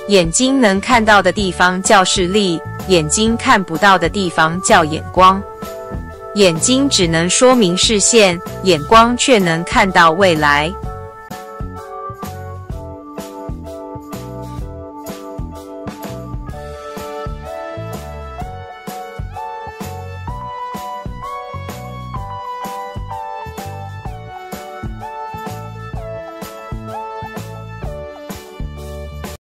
眼睛能看到的地方叫视力，眼睛看不到的地方叫眼光。眼睛只能说明视线，眼光却能看到未来。